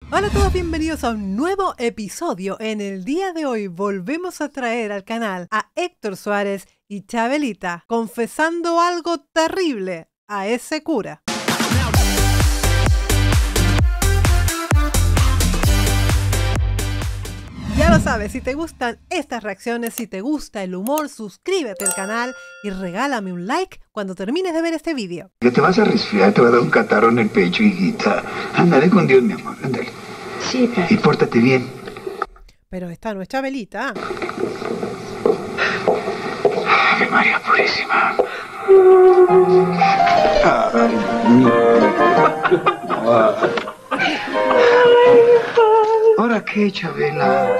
Hola a todos, bienvenidos a un nuevo episodio. En el día de hoy volvemos a traer al canal a Héctor Suárez y Chabelita confesando algo terrible a ese cura. Ya lo sabes, si te gustan estas reacciones, si te gusta el humor, suscríbete al canal y regálame un like cuando termines de ver este vídeo. Que te vas a resfriar, te va a dar un catarro en el pecho, hijita. Ándale con Dios, mi amor, ándale. Sí, padre. Y pórtate bien. Pero esta no es Chabelita. Ave María Purísima. Ay, ¿ahora qué, Chabela?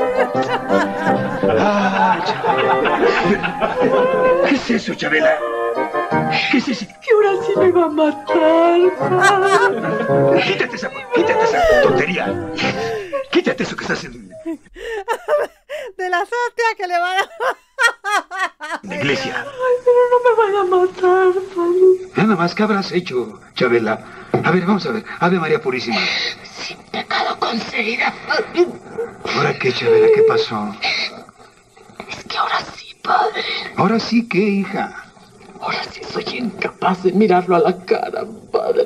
Ah, Chabela. ¿Qué es eso, Chabela? ¿Qué es eso? Que ahora sí me va a matar, padre. Quítate esa tontería. Quítate eso que estás en De las hostias que le van a... la iglesia. Ay, pero no me van a matar, padre. Nada más, ¿qué habrás hecho, Chabela? A ver, vamos a ver. Ave María Purísima. Sin pecado concebida, padre. ¿Ahora qué, Chabela? ¿Qué pasó? Es que ahora sí, padre. ¿Ahora sí qué, hija? Ahora sí soy incapaz de mirarlo a la cara, padre.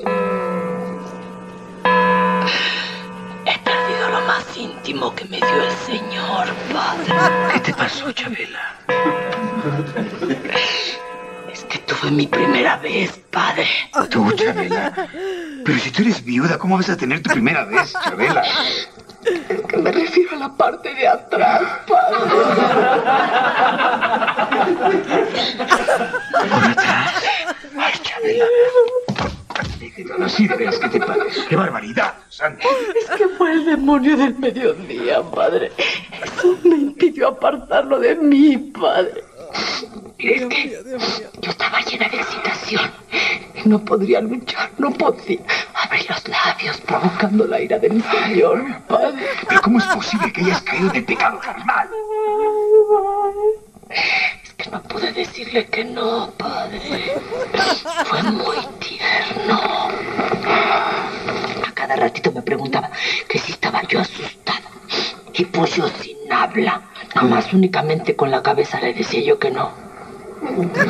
He perdido lo más íntimo que me dio el Señor, padre. ¿Qué te pasó, Chabela? Es que tuve mi primera vez, padre. Tú, Chabela. Pero si tú eres viuda, ¿cómo vas a tener tu primera vez, Chabela? Es que me refiero a la parte de atrás, padre. ¿Por atrás? Ay, Chabela. Déjalo así de veras, ¿qué te pasa? ¡Qué barbaridad, santo! Es que fue el demonio del mediodía, padre. Eso me impidió apartarlo de mí, padre. Es que yo estaba llena de excitación. No podría luchar, no podía abrir los labios provocando la ira del Señor, padre. ¿Pero cómo es posible que hayas caído en el pecado carnal? Es que no pude decirle que no, padre. Fue muy tierno. A cada ratito me preguntaba que si estaba yo asustada. Y pues yo sin habla, nada más únicamente con la cabeza le decía yo que no. La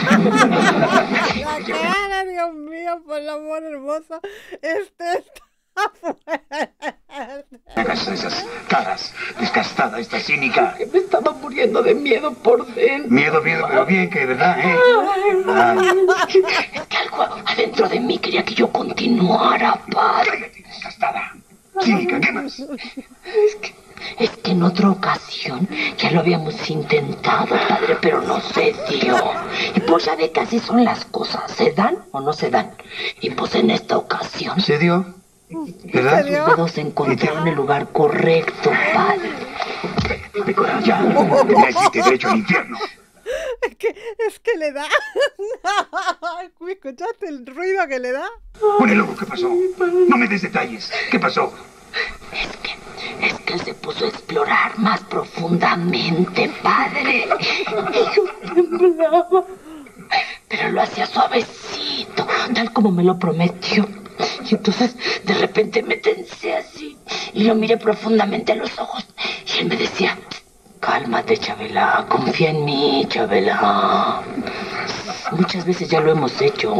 cara, Dios mío, por el amor hermoso. Está fuerte. Hagas esas caras, desgastada, esta cínica. Que me estaba muriendo de miedo por dentro. Miedo, pero bien, que de verdad, ¿eh? Es que algo adentro de mí quería que yo continuara, padre. Cállate, desgastada. Cínica, ¿qué más? Es que en otra ocasión ya lo habíamos intentado, padre, pero no se dio. Y pues ya ve que así son las cosas, ¿se dan o no se dan? Y pues en esta ocasión ¿Se dio? ¿Verdad? sus dedos se encontraron en el lugar correcto, padre. Cállate, corazón, ya. Me hiciste derecho al infierno. Es que le da. ¿Escuchaste el ruido que le da? Pone loco, ¿qué pasó? No me des detalles. ¿Qué pasó? Es que él se puso a explorar más profundamente, padre. Y yo temblaba. Pero lo hacía suavecito, tal como me lo prometió. Y entonces, de repente me tensé así y lo miré profundamente a los ojos. Y él me decía, cálmate, Chabela, confía en mí, Chabela. Muchas veces ya lo hemos hecho.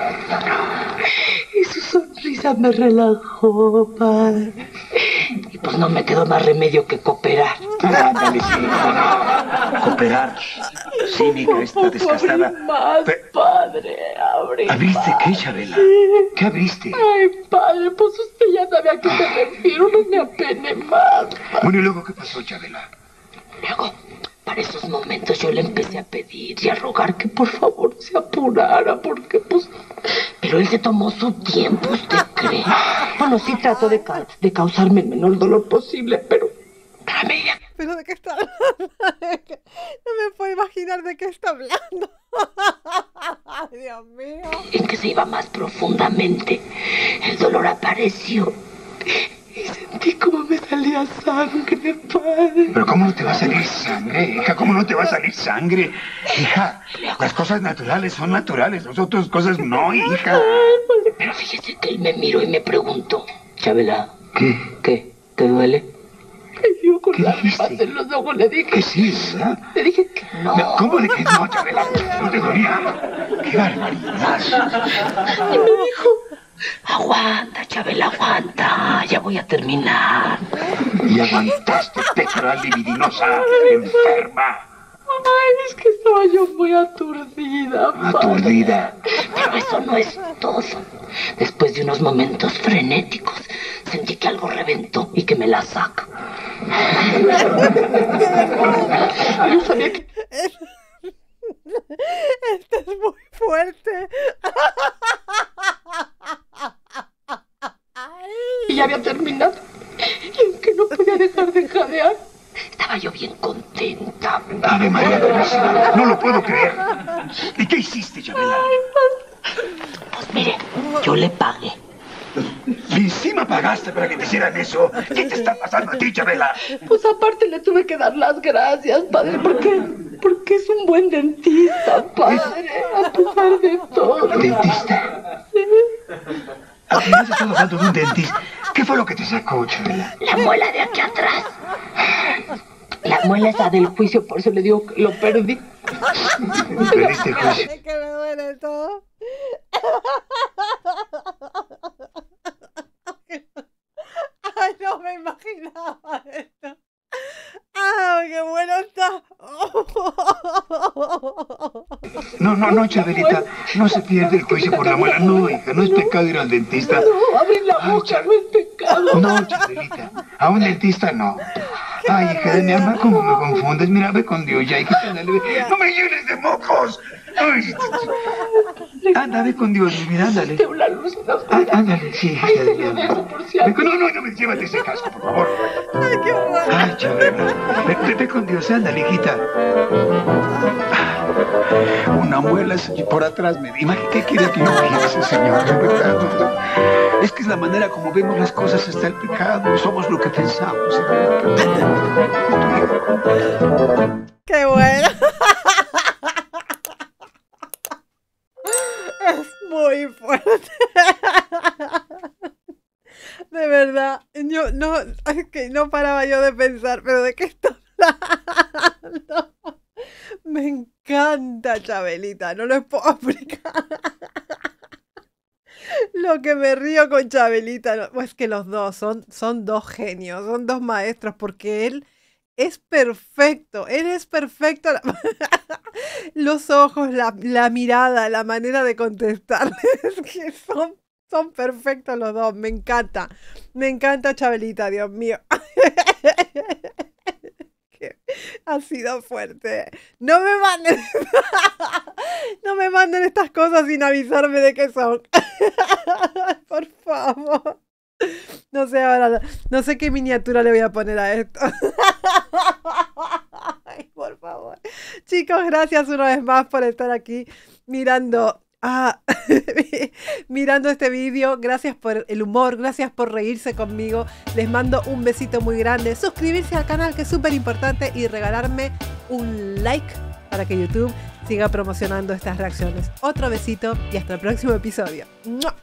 Y su sonrisa me relajó, padre. Y pues no me quedó más remedio que cooperar. Ándale, sí. Cooperar. Cínica, esta desgastada. Abrí más, padre, abrí ¿Abriste más. qué, Chabela? ¿Qué abriste? Ay, padre, pues usted ya sabe a qué me refiero, no me apene más, padre. Bueno, ¿y luego qué pasó, Chabela? Luego, para esos momentos yo le empecé a pedir y a rogar que por favor se apurara, porque pues... Pero él se tomó su tiempo, ¿usted cree? Bueno, sí trató de causarme el menor dolor posible, pero... a medida... ¿Pero de qué está hablando? No me puedo imaginar de qué está hablando. Dios mío. En que se iba más profundamente, el dolor apareció. Y sentí como me salía sangre, padre. ¿Pero cómo no te va a salir sangre, hija? ¿Cómo no te va a salir sangre? Hija, las cosas naturales son naturales, las otras cosas no, hija. Pero fíjese que él me miró y me preguntó, Chabela, ¿qué? ¿Te duele? Y yo con ¿Qué lágrimas dijiste? en los ojos le dije... ¿Qué sí, verdad? Le dije que no. ¿Cómo de que no, Chabela? ¿No te dolía? ¡Qué barbaridad! Y me dijo... Aguanta, Chabela, aguanta. Ya voy a terminar. Y aguantaste, pectoral libidinosa, enferma. Ay, es que estaba yo muy aturdida, padre. Aturdida. Pero eso no es todo. Después de unos momentos frenéticos, sentí que algo reventó y que me la saca. Yo sabía que... Esto es muy fuerte. Y ya había terminado. Y aunque no podía dejar de jadear, estaba yo bien contenta. Ave María Purísima, no lo puedo creer. ¿Y qué hiciste, Chabela? Pues mire, yo le pagué. ¿Y encima pagaste para que te hicieran eso? ¿Qué te está pasando a ti, Chabela? Pues aparte le tuve que dar las gracias, padre, porque es un buen dentista, padre, a pesar de todo. ¿Dentista? ¿A qué has estado hablando de un dentista? ¿Qué fue lo que te sacó, Chabela? La muela de aquí atrás. La muela esa del juicio, por eso le digo que lo perdí. ¿Perdiste el juicio? Es que me duele todo. Ay, no me imaginaba esto. ¡Ay, qué bueno está! No, Chabelita, no se pierde el juicio por la muela. No, hija, no es pecado ir al dentista. No, abrir la boca no es pecado. No, Chabelita, a un dentista no. Ay, hija de mi alma, ¿cómo me confundes? Mira, ve con Dios ya, hijita, dale, ve. ¡No me llenes de mocos! Ay. Anda, ve con Dios, mira, ándale. Tengo la luz en la oscuridad. Ándale, sí, Ay, hija de se mi lo alma. dejo por si algo. No me llévate ese casco, por favor. ¡Ay, qué bueno! Ay, Chabela, ve con Dios, ándale, hijita. Una muela por atrás me dijo, ¿qué quiere que yo piense, señor? De verdad, no. Es que es la manera como vemos las cosas hasta el pecado. Somos lo que pensamos, señor. ¡Qué bueno! Es muy fuerte. De verdad, yo no, es que no paraba yo de pensar, pero ¿de qué estoy hablando? Me encanta, Chabelita, no lo puedo explicar. Lo que me río con Chabelita, no, es que los dos son dos genios, son dos maestros, porque él es perfecto, Los ojos, la mirada, la manera de contestar, es que son perfectos los dos, me encanta Chabelita, Dios mío. Ha sido fuerte. No me manden estas cosas sin avisarme de qué son. Por favor. No sé ahora, no sé qué miniatura le voy a poner a esto. Ay, por favor. Chicos, gracias una vez más por estar aquí mirando este vídeo. Gracias por el humor, gracias por reírse conmigo. Les mando un besito muy grande. Suscribirse al canal, que es súper importante, y regalarme un like para que YouTube siga promocionando estas reacciones. Otro besito y hasta el próximo episodio. ¡Mua!